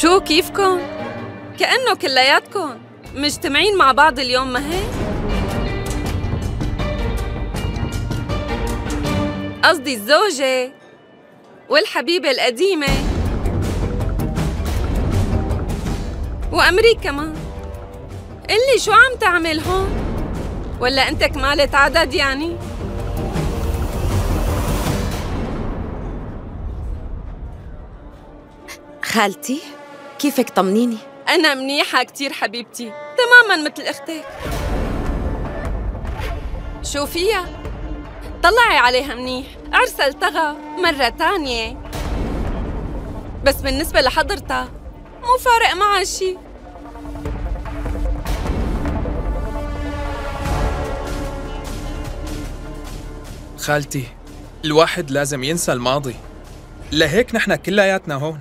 شو كيفكن؟ كأنه كلياتكن مجتمعين مع بعض اليوم، ما هيك؟ قصدي الزوجة والحبيبة القديمة وأمريكا كمان. قلي شو عم تعمل هون؟ ولا أنت كمالة عدد يعني؟ خالتي كيفك؟ طمنيني. أنا منيحة كتير حبيبتي، تماماً مثل أختك. شو فيها؟ طلعي عليها منيح، عرسها التغى مرة تانية. بس بالنسبة لحضرتها مو فارق معها شي. خالتي، الواحد لازم ينسى الماضي، لهيك نحن كلياتنا هون.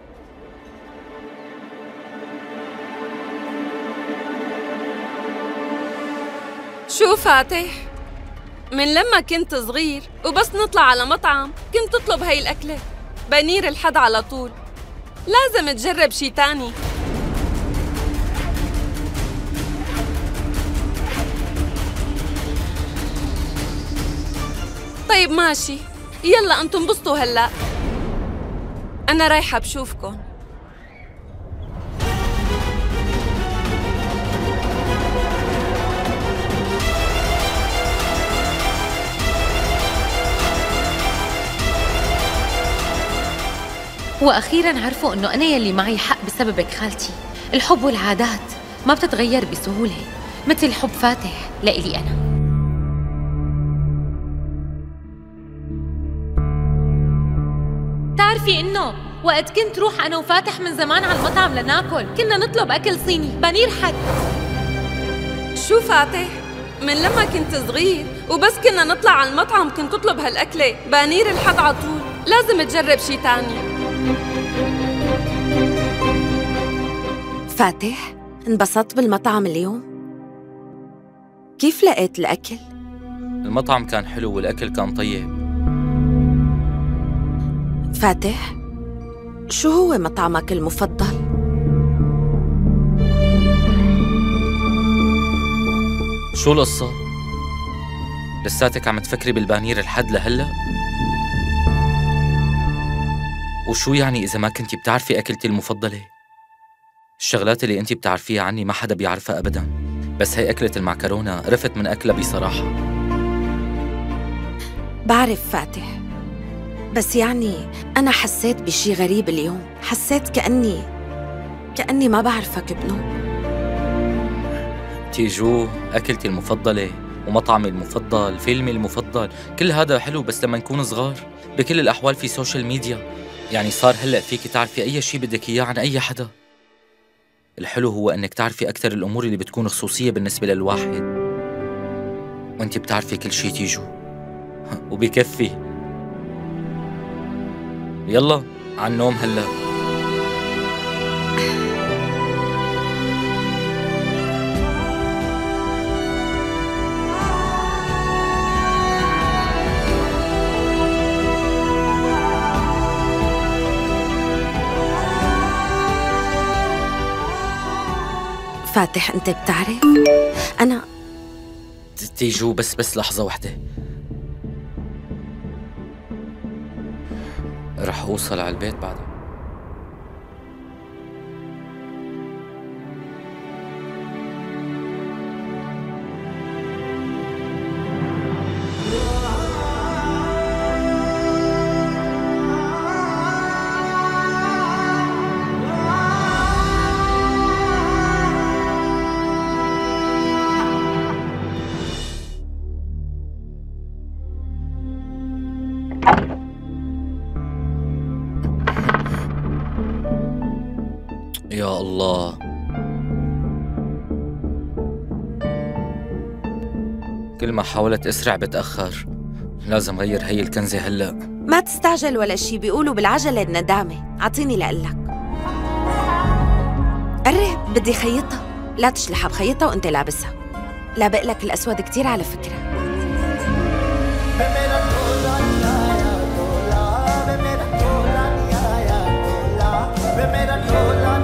شو فاتح؟ من لما كنت صغير وبس نطلع على مطعم كنت تطلب هاي الأكلة، بنير الحد على طول. لازم تجرب شي تاني. طيب ماشي، يلا انتم انبسطوا هلأ، أنا رايحة بشوفكن. وأخيراً عرفوا إنه أنا يلي معي حق بسببك خالتي. الحب والعادات ما بتتغير بسهولة، مثل حب فاتح لإلي أنا. بتعرفي إنه وقت كنت روح أنا وفاتح من زمان على المطعم لناكل، كنا نطلب أكل صيني بنير حد. شو فاتح؟ من لما كنت صغير وبس كنا نطلع على المطعم كنت تطلب هالأكلة بنير الحد على طول. لازم تجرب شي تاني. فاتح، انبسطت بالمطعم اليوم؟ كيف لقيت الأكل؟ المطعم كان حلو والأكل كان طيب. فاتح، شو هو مطعمك المفضل؟ شو القصة؟ لساتك عم تفكري بالبانير الحد لهلأ؟ وشو يعني إذا ما كنتي بتعرفي أكلتي المفضلة؟ الشغلات اللي أنتي بتعرفيها عني ما حدا بيعرفها أبداً، بس هي أكلة المعكرونة قرفت من أكلها بصراحة. بعرف فاتح، بس يعني أنا حسيت بشي غريب اليوم. حسيت كأني ما بعرفك بنوم. تيجو، أكلتي المفضلة ومطعمي المفضل، فيلمي المفضل، كل هذا حلو بس لما نكون صغار. بكل الأحوال في سوشيال ميديا، يعني صار هلأ فيكي تعرفي أي شي بدك إياه عن أي حدا. الحلو هو أنك تعرفي أكثر الأمور اللي بتكون خصوصية بالنسبة للواحد، وأنت بتعرفي كل شي تيجو. وبكفي. يلا عن النوم هلأ. فاتح، أنت بتعرف أنا تيجو بس لحظة واحدة، رح أوصل على البيت بعدها. يا الله، كل ما حاولت أسرع بتأخر. لازم غير هي الكنزة هلأ. ما تستعجل ولا شي، بيقولوا بالعجلة الندامة. عطيني لقلك. قرب، بدي خيطها. لا تشلحها، بخيطها وانت لابسها. لابق لك الأسود كتير على فكرة. मेरा ढोला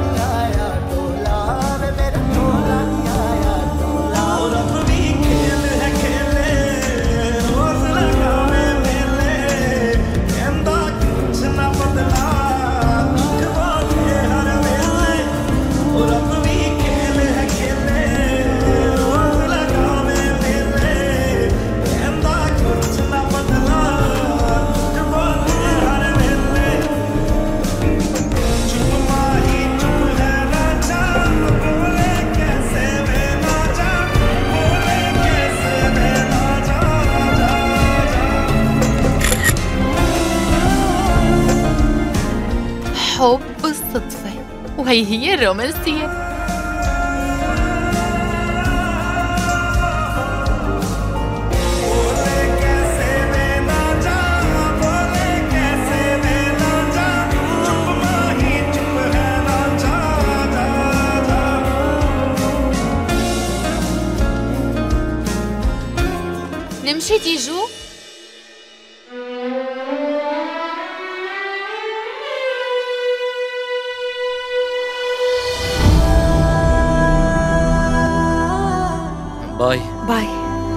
وهي هي الرومانسية. نمشي تيجو؟ باي باي.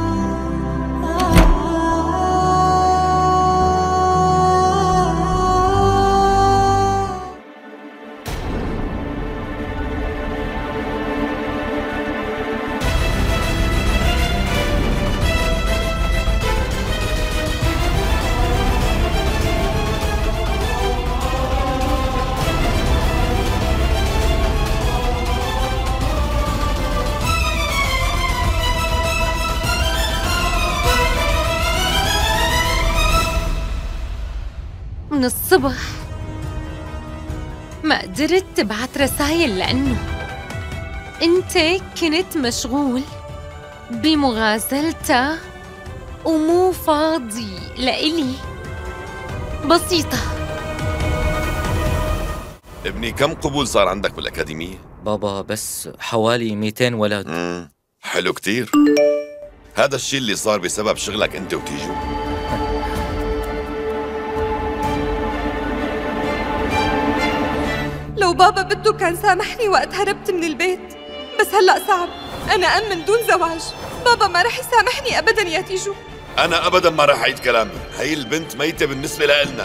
من الصبح ما قدرت تبعت رسايل لأنه أنت كنت مشغول بمغازلتها ومو فاضي لإلي. بسيطة. ابني كم قبول صار عندك بالأكاديمية؟ بابا بس حوالي 200 ولد. حلو كتير. هذا الشيء اللي صار بسبب شغلك أنت وتيجو. لو بابا بده كان سامحني وقت هربت من البيت، بس هلأ صعب. أنا أم من دون زواج، بابا ما رح يسامحني أبداً يا تيجو. أنا أبداً ما رح أعيد كلامي، هي البنت ميتة بالنسبة لإلنا.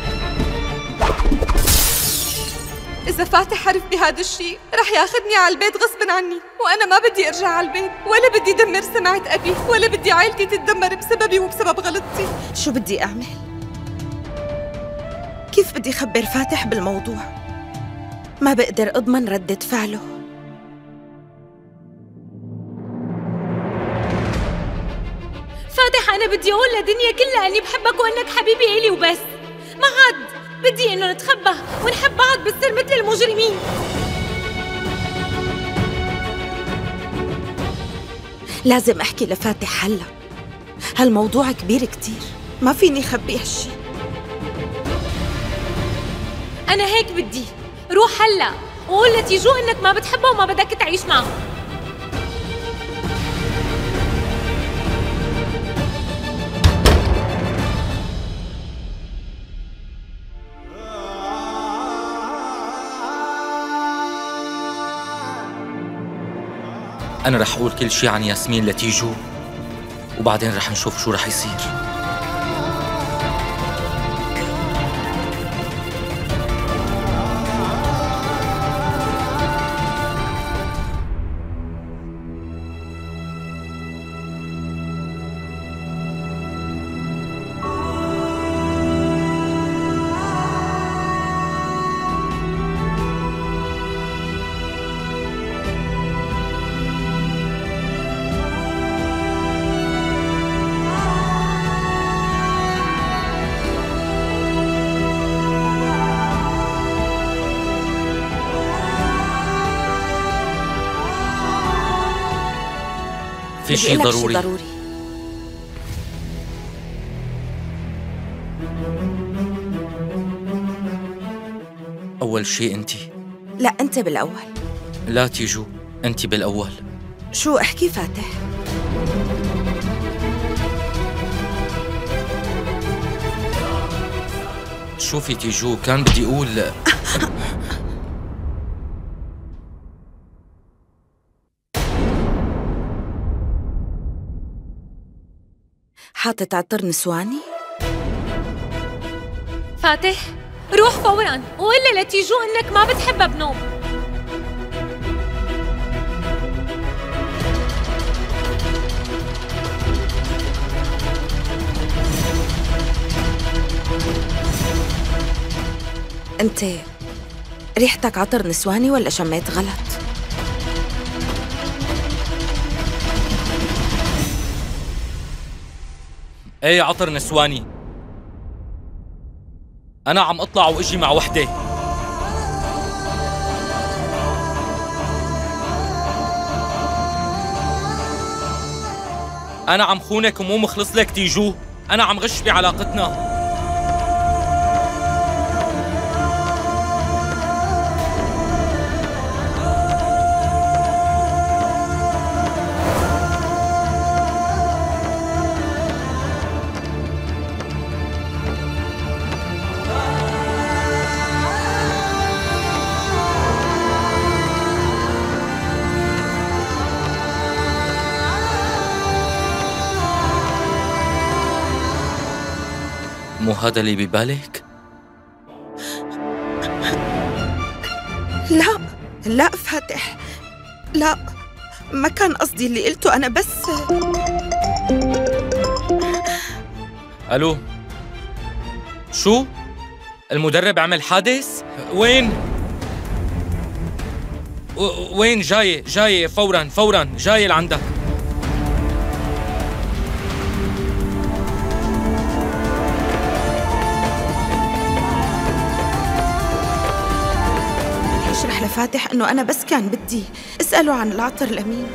إذا فاتح عرف بهذا الشيء رح ياخذني على البيت غصباً عني، وأنا ما بدي أرجع على البيت، ولا بدي دمر سمعة أبي، ولا بدي عائلتي تتدمر بسببي وبسبب غلطتي. شو بدي أعمل؟ كيف بدي أخبر فاتح بالموضوع؟ ما بقدر أضمن ردة فعله. فاتح، أنا بدي أقول للدنيا كلها إني بحبك وإنك حبيبي إلي وبس. ما عاد بدي إنه نتخبى ونحب بعض بالسر مثل المجرمين. لازم أحكي لفاتح هلا. هالموضوع كبير كتير، ما فيني خبي هالشي. أنا هيك بدي روح هلا وقول لتيجو إنك ما بتحبها وما بدك تعيش معه. أنا رح أقول كل شي عن ياسمين لتيجو، وبعدين رح نشوف شو رح يصير. في شيء ضروري. أول شيء أنت. لا، أنت بالأول. لا تيجو، أنت بالأول. شو احكي فاتح؟ شوفي تيجو، كان بدي أقول حاطط عطر نسواني؟ فاتح، روح فوراً وقول لتيجو إنك ما بتحبها بنوم. أنت ريحتك عطر نسواني ولا شميت غلط؟ ايه عطر نسواني. أنا عم أطلع وأجي مع وحدة. أنا عم خونك ومو مخلص لك تيجو. أنا عم غش بعلاقتنا. مو هذا اللي ببالك؟ لا لا فاتح، لا، ما كان قصدي اللي قلته. أنا بس ألو، شو؟ المدرب عمل حادث؟ وين؟ وين؟ جاي فورا جاي لعندك. اشرح لفاتح إنه أنا بس كان بدي أسأله عن العطر الأمين.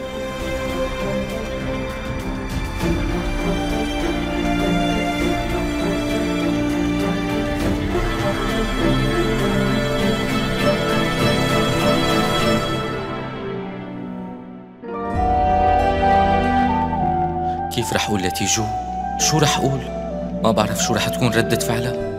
كيف رح أقول لتيجو؟ شو رح أقول؟ ما بعرف شو رح تكون ردة فعلها.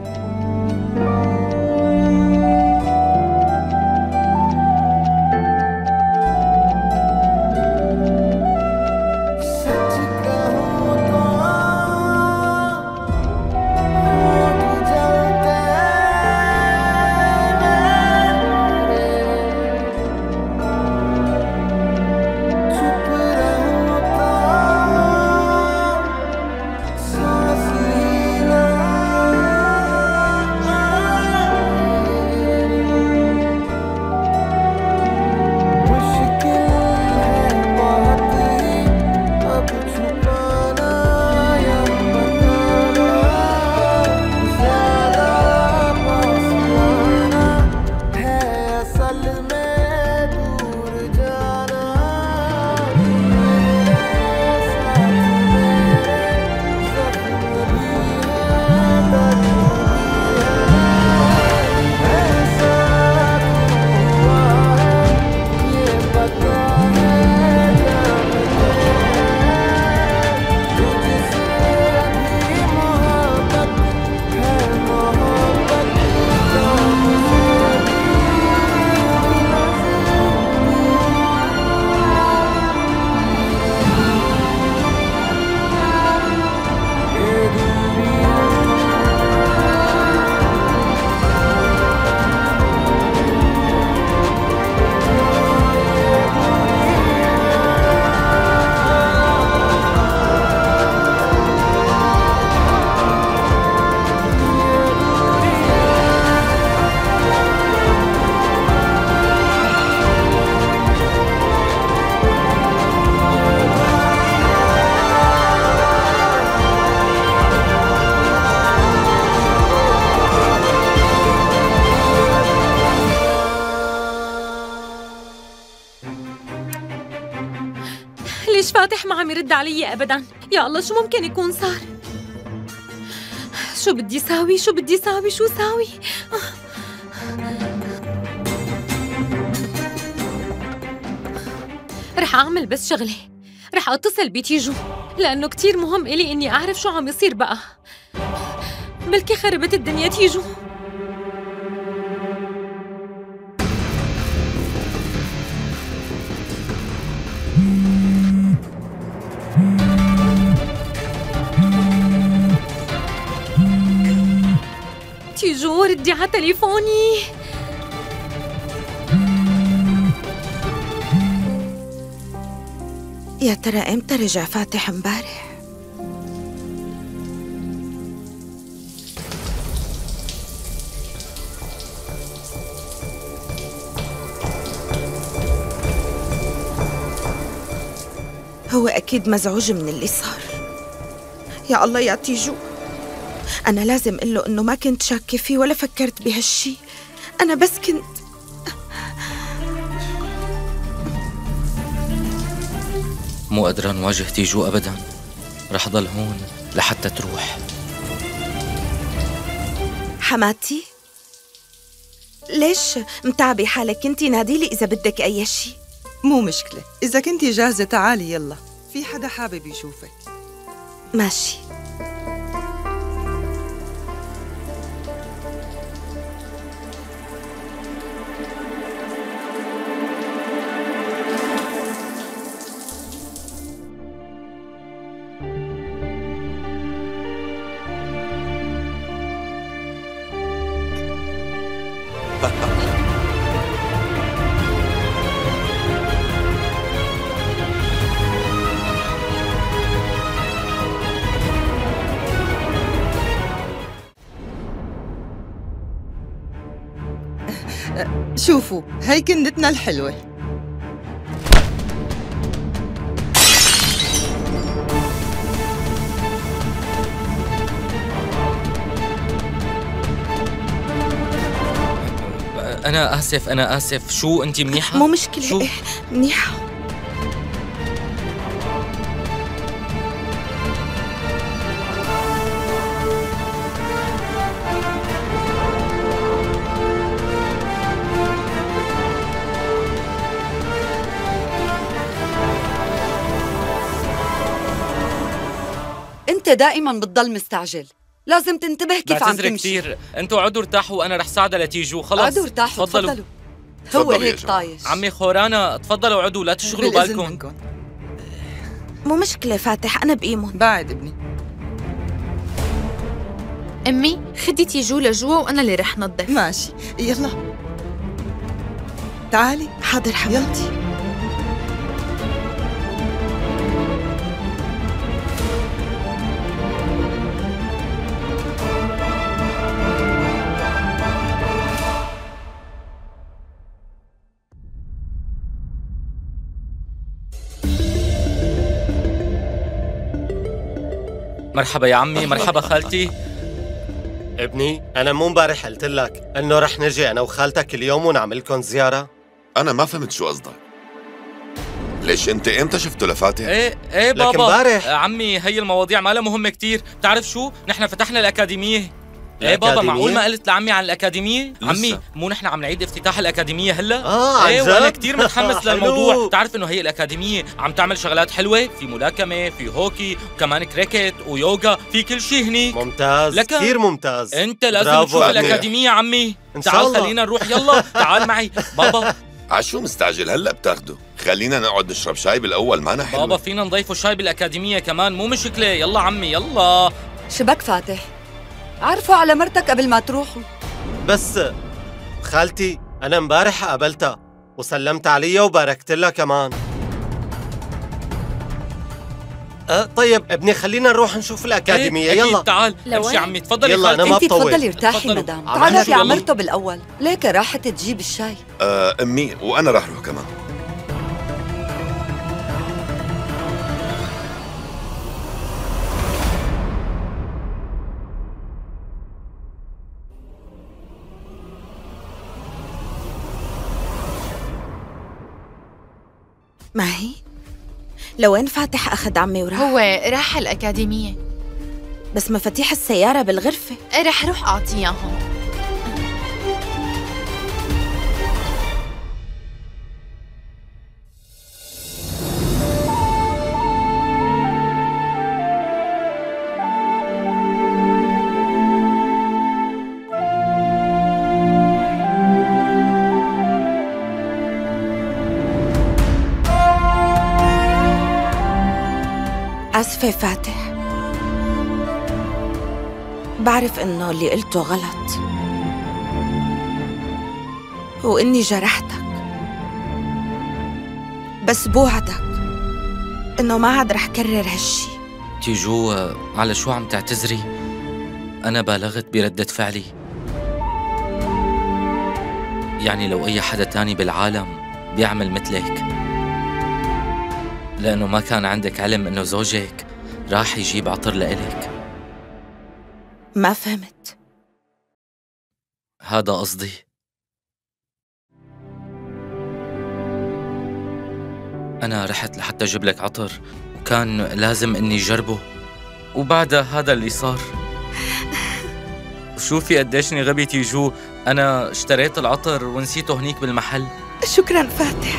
ليش فاتح ما عم يرد علي أبداً؟ يا الله شو ممكن يكون صار؟ شو بدي ساوي؟ شو ساوي؟ رح أعمل بس شغلة، رح أتصل بتيجو لأنه كتير مهم إلي إني أعرف شو عم يصير بقى. بلكي خربت الدنيا تيجو. تيجو ردي على تليفوني. يا ترى امتى رجع فاتح امبارح؟ هو أكيد مزعوج من اللي صار. يا الله يا تيجو، أنا لازم أقول له إنه ما كنت شاكة فيه ولا فكرت بهالشي. أنا بس كنت مو قادرة نواجه تيجو أبدا. رح ضل هون لحتى تروح. حماتي، ليش متعبي حالك؟ انتي ناديلي إذا بدك أي شيء. مو مشكلة، إذا كنتي جاهزة تعالي يلا، في حدا حابب يشوفك. ماشي. شوفوا، هي كنتنا الحلوة. أنا آسف. شو أنت منيحة؟ مو مشكلة. شو؟ إيه منيحة. انت دائما بتضل مستعجل، لازم تنتبه كيف عم بعتذر تمشي. كثير، انتوا عدوا ارتاحوا وانا رح ساعدها لتيجوا. خلص عدوا ارتاحوا، تفضلوا. هو تفضلوا يا هيك جماعة. طايش. عمي خورانا تفضلوا عدوا، لا تشغلوا بالإذن بالكم. منكم. مو مشكلة فاتح، أنا بقيمن. بعد ابني. أمي خدي تيجو لجوا وأنا اللي رح نظف. ماشي يلا تعالي. حاضر حماتي. مرحبا يا عمي، مرحبا خالتي. ابني، أنا مو امبارح قلت لك إنه رح نجي أنا وخالتك اليوم ونعملكم زيارة؟ أنا ما فهمت شو قصدك. ليش أنت إمتى شفته لفاتح؟ ايه لكن بابا. امبارح. عمي هي المواضيع ما لها مهمة كتير، بتعرف شو؟ نحن فتحنا الأكاديمية. ايه بابا، الأكاديمية؟ معقول ما قلت لعمي عن الأكاديمية؟ لسه. عمي مو نحن عم نعيد افتتاح الأكاديمية هلا؟ عن ايه جد؟ وانا كتير متحمس حلو. للموضوع. بتعرف انه هي الأكاديمية عم تعمل شغلات حلوة، في ملاكمة، في هوكي، وكمان كريكت ويوغا، في كل شيء هنيك. ممتاز، لك كثير ممتاز. انت لازم برافو تشوف ابني. الأكاديمية عمي. إن شاء تعال الله. خلينا نروح يلا. تعال معي بابا. عشو مستعجل هلا بتاخده؟ خلينا نقعد نشرب شاي بالأول، ما حلوة. بابا فينا نضيفوا شاي بالأكاديمية كمان، مو مشكلة. يلا عمي يلا. شبك فاتح، عرفوا على مرتك قبل ما تروحوا. بس خالتي، أنا امبارح قابلتها وسلمت عليها وباركت لها كمان. طيب ابني، خلينا نروح نشوف الأكاديمية. إيه، يلا أكيد. تعال لوين؟ امشي عمي، تفضلي يلا، أنا خالتي. ما انت بطول. تفضلي ارتاحي تفضلوا. مدام، عم تعرفي نحكي على يلا. مرته بالأول، ليك راحت تجيب الشاي. أمي وأنا راح أروح كمان. ما هي؟ لوين فاتح أخذ عمي وراح؟ هو راح الأكاديمية. بس مفاتيح السيارة بالغرفة. رح روح أعطيهم. آسفة فاتح، بعرف إنه اللي قلته غلط وإني جرحتك، بس بوعدك إنه ما عاد رح كرر هالشي. تيجو، على شو عم تعتذري؟ أنا بالغت بردة فعلي. يعني لو أي حدا تاني بالعالم بيعمل مثلك، لأنه ما كان عندك علم إنه زوجك راح يجيب عطر لإلك. ما فهمت. هذا قصدي. أنا رحت لحتى أجيب لك عطر وكان لازم إني أجربه، وبعدها هذا اللي صار. شوفي قديشني غبي تيجو، أنا اشتريت العطر ونسيته هنيك بالمحل. شكراً فاتح.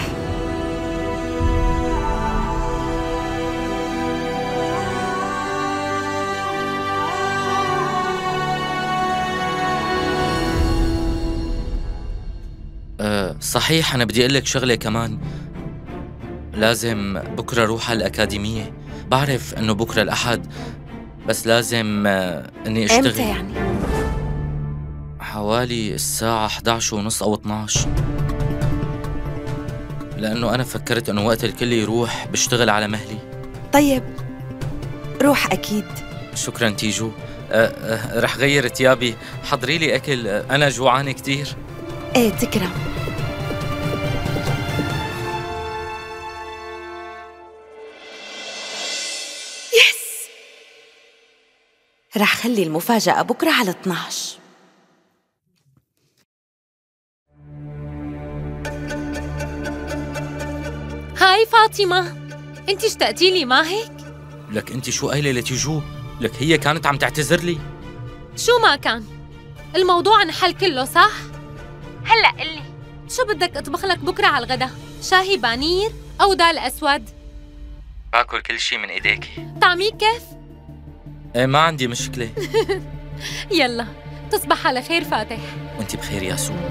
صحيح أنا بدي أقول لك شغلة كمان. لازم بكرة روح على الأكاديمية. بعرف إنه بكرة الأحد، بس لازم إني أشتغل. إمتى يعني؟ حوالي الساعة 11:30 أو 12، لأنه أنا فكرت إنه وقت الكل يروح بشتغل على مهلي. طيب روح أكيد. شكراً تيجو. رح غير تيابي، حضري لي أكل، أنا جوعانة كتير. إيه تكرم. يس، رح خلي المفاجأة بكرة على 12. هاي فاطمة، انت اشتقتي لي ما هيك؟ لك انت شو قايله لتيجو؟ لك هي كانت عم تعتذر لي. شو ما كان، الموضوع انحل كله صح؟ هلا قلي شو بدك اطبخ لك بكره على الغدا؟ شاهي بانير او دال اسود؟ باكل كل شي من ايديكي. طعميك كيف؟ ايه ما عندي مشكلة. يلا تصبح على خير فاتح. وانت بخير يا سو.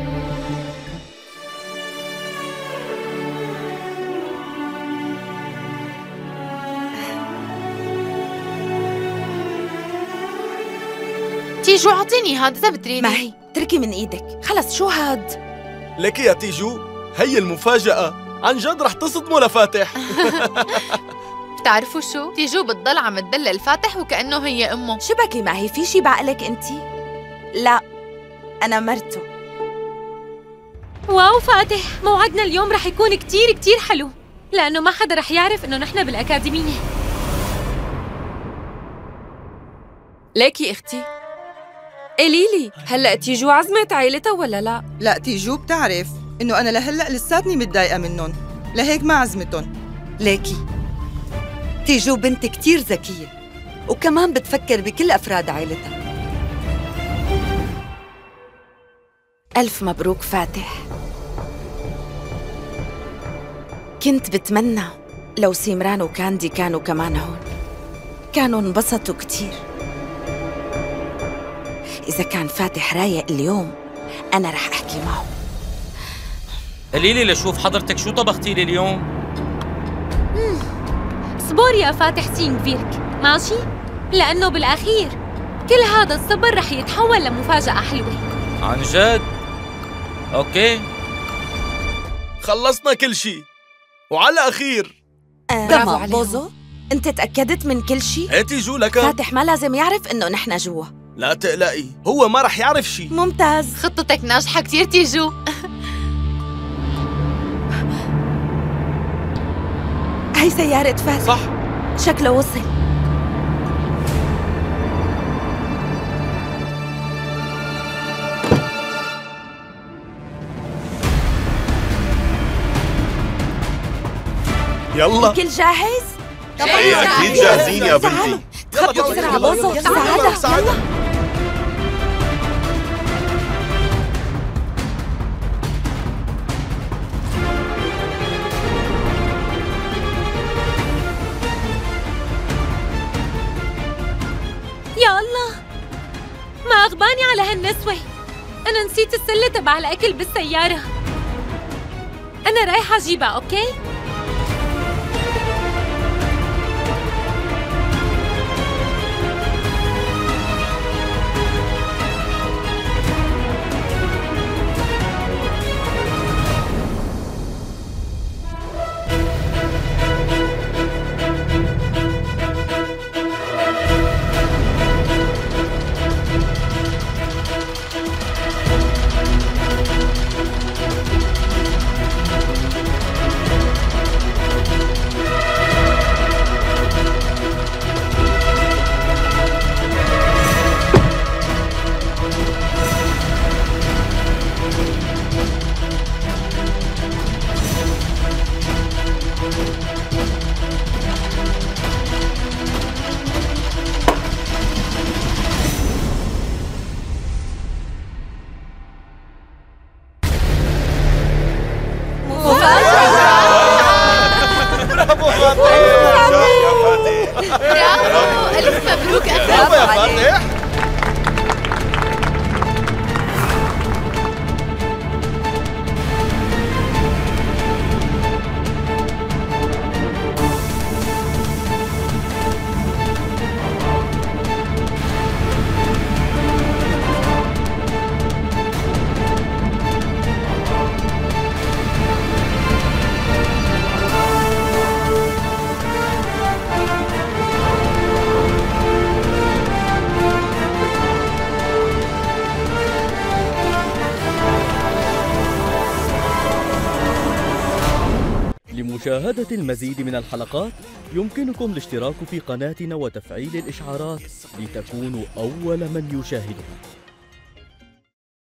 تيجو اعطيني هاد اذا بتريدي. ما هي تركي من ايدك، خلص شو هاد؟ لك يا تيجو، هي المفاجأة، عن جد رح تصدموا لفاتح. بتعرفوا شو؟ تيجو بتضل عم تدلل فاتح وكأنه هي أمه. شو بكي؟ ما هي في شي بعقلك انتي؟ لا أنا مرته. واو فاتح، موعدنا اليوم رح يكون كتير كتير حلو، لأنه ما حدا رح يعرف إنه نحن بالأكاديمية. ليكي اختي، قليلي هلا تيجو عزمت عائلتها ولا لا؟ لا تيجو بتعرف إنه أنا لهلأ لساتني متضايقة منهم، لهيك ما عزمتهم. ليكي تيجو بنت كتير ذكية وكمان بتفكر بكل أفراد عائلتها. ألف مبروك فاتح. كنت بتمنى لو سيمران وكاندي كانوا كمان هون، كانوا انبسطوا كتير. إذا كان فاتح رايق اليوم أنا رح أحكي معه. قليلي لشوف حضرتك شو طبختي لي اليوم. صبور يا فاتح سينفيرك، ماشي؟ لأنه بالأخير كل هذا الصبر رح يتحول لمفاجأة حلوة. عن جد؟ أوكي، خلصنا كل شيء وعلى أخير. برافو عليهم. بوزو، أنت تأكدت من كل شيء؟ ايه تيجو لك. فاتح ما لازم يعرف إنه نحن جوا. لا تقلقي، هو ما رح يعرف شيء. ممتاز، خطتك ناجحة كتير تيجو. هي سيارة فاتح. صح، شكله وصل. يلا. الكل جاهز؟ ايه اكيد جاهزين يا بنتي. يلا بسرعة بوزو، ساعدها. يلا يا الله، ما أغباني على هالنسوة. أنا نسيت السلة تبع الأكل بالسيارة. أنا رايحة أجيبها، أوكي؟ ألف مبروك برافو يا فاتح. لمشاهدة المزيد من الحلقات يمكنكم الاشتراك في قناتنا وتفعيل الإشعارات لتكونوا أول من يشاهدها.